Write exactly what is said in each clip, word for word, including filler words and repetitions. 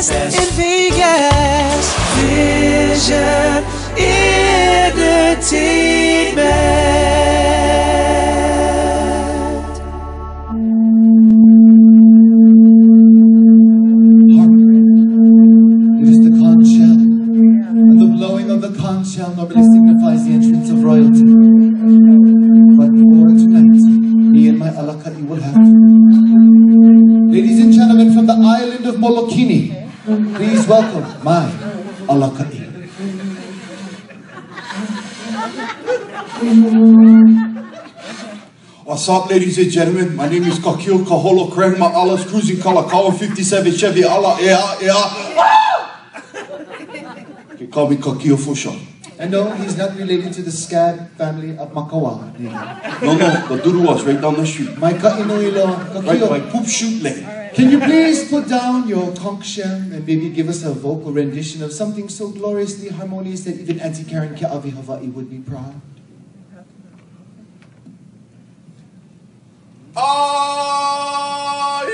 best in Vegas. Vision Entertainment. It is the conch shell, and the blowing of the conch shell normally signifies the entrance of royalty. But for tonight, me and my alaka'i will have to. Ladies and gentlemen, from the island of Molokini, please welcome my alaka'i. What's up, ladies and gentlemen? My name is Kakil Kaholo Kreng. My Allah's cruising Kalakaua fifty-seven Chevy Allah Ea Ea. You can call me Kakil for short. And no, he's not related to the Scad family of Makawa. No, no, the Duru was right down the street. My Ka'inuilo, Right by Kakil, Poop Shoot Lane. can you please put down your conch shell and maybe give us a vocal rendition of something so gloriously harmonious that even Auntie Karen Ke'avi Hawaii would be proud? Ah,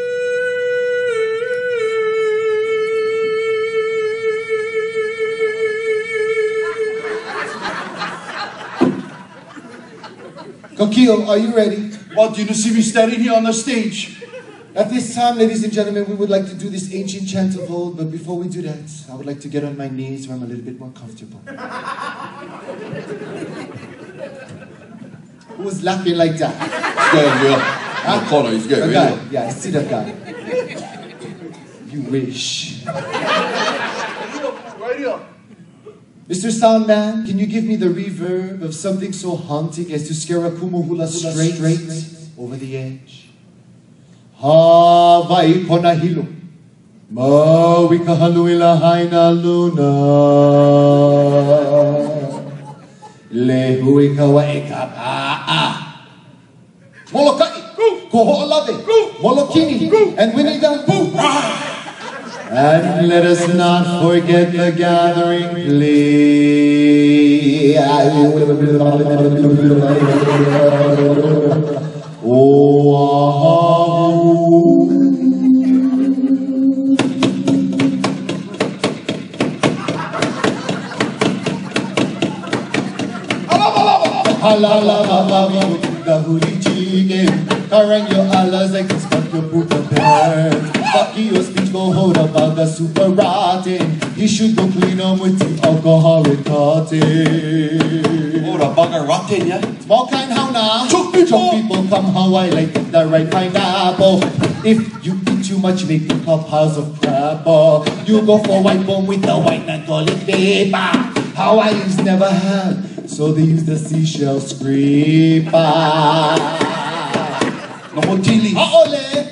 Kakil, are you ready? what, do you see me standing here on the stage? At this time, ladies and gentlemen, we would like to do this ancient chant of old, but before we do that, I would like to get on my knees where I'm a little bit more comfortable. Who was laughing like that? He's getting real. In the corner, he's getting A real. guy, yeah, I see that guy. You wish. Right here. Mister Soundman, can you give me the reverb of something so haunting as to scare a kumuhula straight, straight over the edge? Hawaii kona hilo, maui kahaluila haina luna, lehui kawa ekapa'a. Molokai, Koho'olawe, Molokini, and Winnedah. And let us not forget the gathering place. Oahu. Halala babawi gahuri chige, karang yo alas like stuck your puta bear. Fucky your speech go hold up baga super rotten. You should go clean on with the alcoholic cotton. Oh, the bugger rotten, yeah? Small kind how now? Choke people. Choke people come Hawaii like the right pineapple. If you eat too much, make you pop piles of crap. Oh, you go for white bone with the white and toilet paper. Hawaiians never had, so they use the seashell scraper. No more chili. Aole,